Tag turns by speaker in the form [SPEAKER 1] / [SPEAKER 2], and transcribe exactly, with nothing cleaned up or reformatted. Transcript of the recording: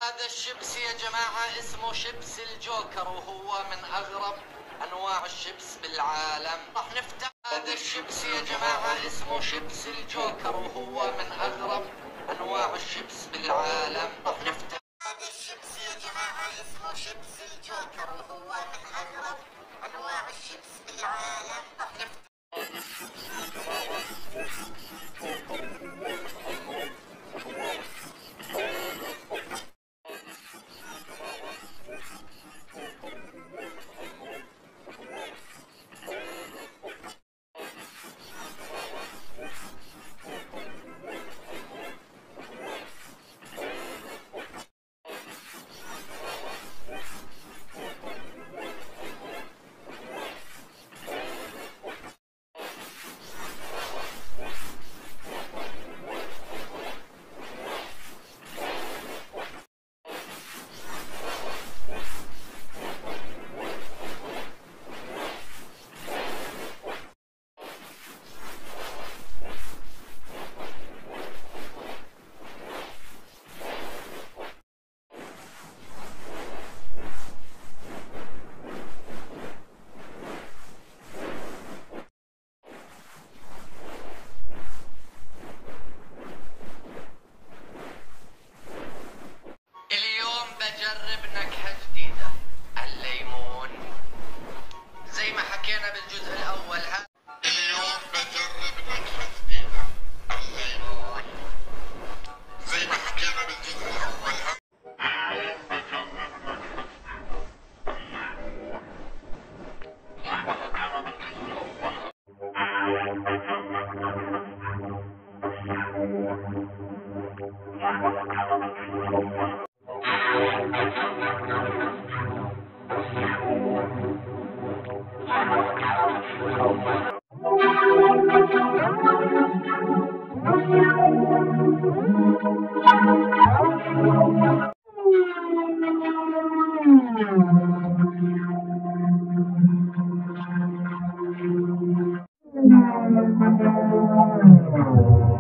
[SPEAKER 1] هذا الشيبس يا جماعة اسمه شيبس الجوكر، وهو من أغرب أنواع الشيبس بالعالم. راح نفتح هذا الشيبس يا جماعة اسمه شيبس الجوكر، وهو من أغرب أنواع الشيبس بالعالم. راح نفتح هذا الشيبس يا جماعة اسمه شيبس الجوكر، وهو من أغرب أنواع الشيبس بالعالم. راح نفتح هذا الشيبس يا جماعة اسمه شيبس الجوكر، وهو من أغرب أنواع الشيبس بالعالم. اليوم بجرب نكهة جديدة، الليمون. زي ما حكينا بالجزء الأول، ها اليوم بجرب نكهة جديدة، الليمون. زي ما حكينا بالجزء الأول، ها اليوم بجرب نكهة جديدة، الليمون. زي ما حكينا بالجزء الأول، ها اليوم بجرب نكهة جديدة، الليمون. زي ما حكينا بالجزء الأول. Thank you.